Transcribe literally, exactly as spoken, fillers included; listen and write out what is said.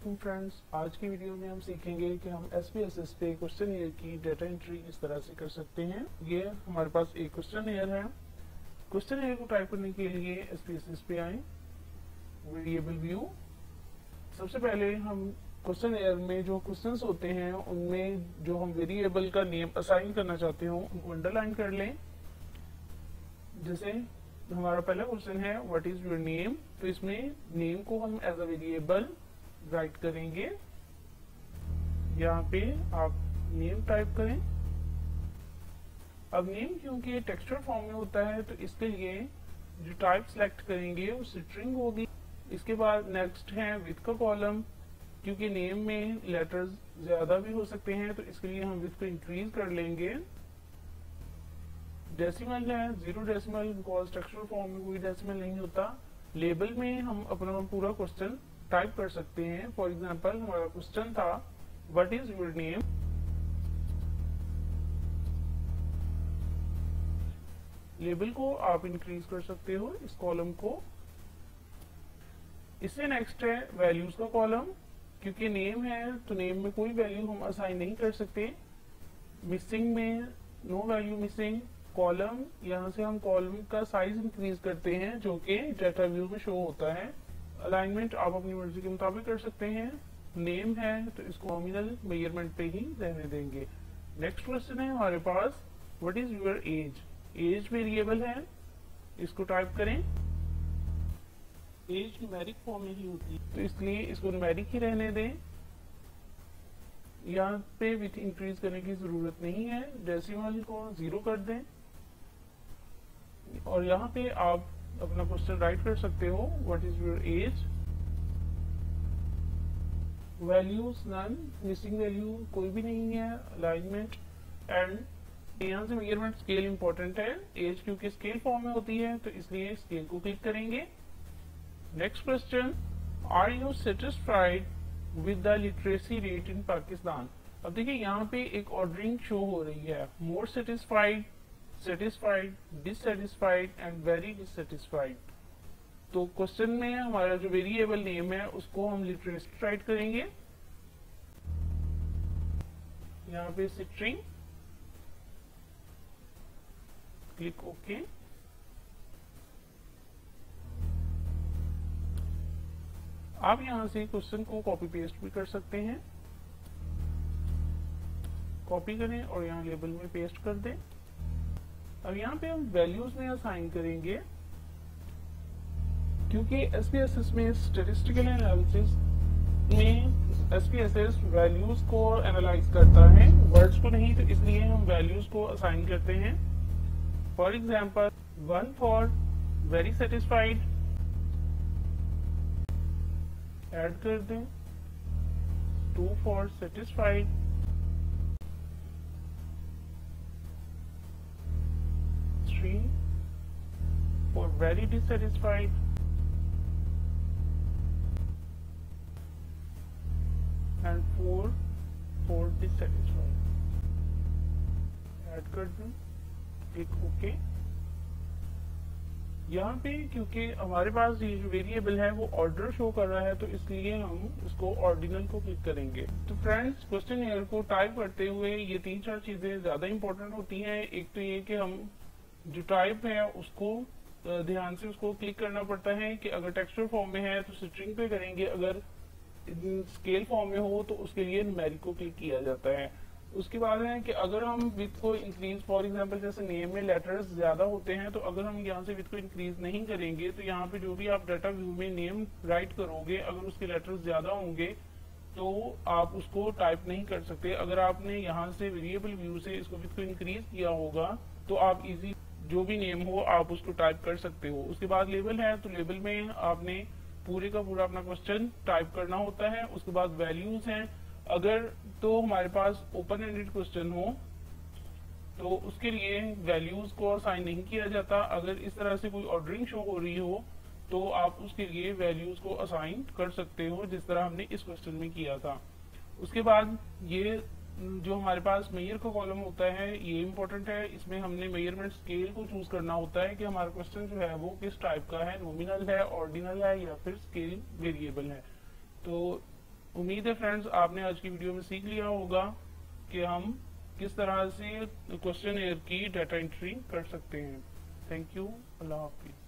वालेकुम फ्रेंड्स, आज की वीडियो में हम सीखेंगे कि हम एस पी एस एस पे क्वेश्चन ईयर की डाटा एंट्री इस तरह से कर सकते हैं। ये हमारे पास एक क्वेश्चन ईयर है। क्वेश्चन ईयर को टाइप करने के लिए एस पी एस एस पे आए, वेरिएबल व्यू। सबसे पहले हम क्वेश्चन ईयर में जो क्वेश्चंस होते हैं उनमें जो हम वेरिएबल का नेम असाइन करना चाहते हो उनको अंडरलाइन कर लें। जैसे हमारा पहला क्वेश्चन है व्हाट इज योर नेम, तो इसमें नेम को हम एज अ वेरिएबल राइट करेंगे। यहाँ पे आप नेम टाइप करें। अब नेम क्योंकि टेक्सचर फॉर्म में होता है तो इसके लिए जो टाइप सेलेक्ट करेंगे वो स्ट्रिंग होगी। इसके बाद नेक्स्ट है विथ का कॉलम, क्योंकि नेम में लेटर्स ज्यादा भी हो सकते हैं तो इसके लिए हम विथ को इंक्रीज कर लेंगे। डेसिमल है zero decimal, because textual form में कोई डेसिमल नहीं होता। लेबल में हम अपना पूरा क्वेश्चन टाइप कर सकते हैं। फॉर एग्जांपल हमारा क्वेश्चन था what is your name. Label को आप इंक्रीज कर सकते हो इस कॉलम को। इससे नेक्स्ट है वैल्यूज का कॉलम, क्योंकि नेम है तो नेम में कोई वैल्यू हम असाइन नहीं कर सकते। मिसिंग में नो वैल्यू मिसिंग। कॉलम, यहाँ से हम कॉलम का साइज इंक्रीज करते हैं जो कि डाटा व्यू में शो होता है। अलाइनमेंट आप अपनी मर्जी के मुताबिक कर सकते हैं। नेम है तो इसको नॉमिनल मेजरमेंट पे ही रहने देंगे। नेक्स्ट क्वेश्चन है हमारे पास what is your age. Age variable है, इसको टाइप करें। एज न्यूमेरिक फॉर्म में ही होती है तो इसलिए इसको न्यूमेरिक ही रहने दें। यहाँ पे विथ इंक्रीज करने की जरूरत नहीं है। डेसिमल को जीरो कर दें और यहाँ पे आप अपना क्वेश्चन राइट कर सकते हो what is your age. Values none, missing value कोई भी नहीं है। अलाइनमेंट एंड यहाँ से मेजरमेंट स्केल इंपॉर्टेंट है। एज क्योंकि स्केल फॉर्म में होती है तो इसलिए स्केल को क्लिक करेंगे। Next question, are you satisfied with the literacy rate in Pakistan. अब देखिए यहाँ पे एक ऑर्डरिंग शो हो रही है, more satisfied, satisfied, dissatisfied and very dissatisfied. तो क्वेश्चन में हमारा जो वेरिएबल नेम है उसको हम लिटरेसी राइट करेंगे। यहाँ पे स्ट्रिंग, क्लिक ओके। आप यहाँ से क्वेश्चन को कॉपी पेस्ट भी कर सकते हैं। कॉपी करें और यहाँ लेबल में पेस्ट कर दें। अब यहाँ पे हम वैल्यूज में असाइन करेंगे, क्योंकि एस पी एस एस में स्टैटिस्टिकल एनालिसिस में S P S S values को एनालाइज करता है, वर्ड्स को नहीं, तो इसलिए हम वैल्यूज को असाइन करते हैं। For example one for very satisfied add कर दें, two for satisfied, three for very dissatisfied, and four for dissatisfied add कर दें, क्लिक ओके। यहाँ पे क्योंकि हमारे पास ये जो वेरिएबल है वो ऑर्डर शो कर रहा है तो इसलिए हम इसको ऑर्डिनल को क्लिक करेंगे। तो फ्रेंड्स, क्वेश्चन ईयर को टाइप करते हुए ये तीन चार चीजें ज्यादा इंपॉर्टेंट होती हैं। एक तो ये कि हम जो टाइप है उसको ध्यान से उसको क्लिक करना पड़ता है कि अगर टेक्सचर फॉर्म में है तो स्ट्रिंग पे करेंगे, अगर स्केल फॉर्म में हो तो उसके लिए न्यूमेरिक को क्लिक किया जाता है। उसके बाद है कि अगर हम विथ को इंक्रीज, फॉर एग्जांपल जैसे नेम में लेटर्स ज्यादा होते हैं तो अगर हम यहाँ से विथ को इंक्रीज नहीं करेंगे तो यहाँ पे जो भी आप डाटा व्यू में नेम राइट करोगे अगर उसके लेटर्स ज्यादा होंगे तो आप उसको टाइप नहीं कर सकते। अगर आपने यहाँ से वेरिएबल व्यू से इसको विथ को इंक्रीज किया होगा तो आप इजी जो भी नेम हो आप उसको टाइप कर सकते हो। उसके बाद लेबल है तो लेबल में आपने पूरे का पूरा अपना क्वेश्चन टाइप करना होता है। उसके बाद वैल्यूज हैं, अगर तो हमारे पास ओपन एंडेड क्वेश्चन हो तो उसके लिए वैल्यूज को असाइन नहीं किया जाता। अगर इस तरह से कोई ऑर्डरिंग शो हो रही हो तो आप उसके लिए वैल्यूज को असाइन कर सकते हो जिस तरह हमने इस क्वेश्चन में किया था। उसके बाद ये जो हमारे पास मेजर का कॉलम होता है ये इंपॉर्टेंट है। इसमें हमने मेजरमेंट स्केल को चूज करना होता है कि हमारा क्वेश्चन जो है वो किस टाइप का है, नॉमिनल है, ऑर्डिनल है या फिर स्केल वेरिएबल है। तो उम्मीद है फ्रेंड्स आपने आज की वीडियो में सीख लिया होगा कि हम किस तरह से क्वेश्चन एयर की डाटा एंट्री कर सकते हैं। थैंक यू, अल्लाह हाफिज।